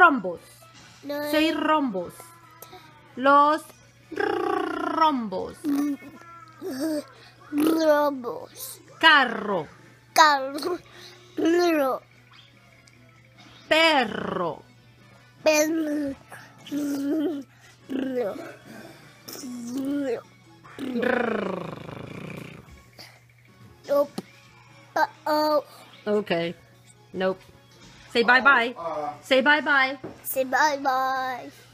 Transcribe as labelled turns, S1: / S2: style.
S1: rombos.
S2: Los
S1: Say rombos. Los rombos.
S2: robos.
S1: Carro.
S2: Carro.
S1: Perro.
S2: Perro. Nope. Uh-oh.
S1: Okay. Nope. Say bye-bye. Say bye-bye.
S2: Say bye-bye.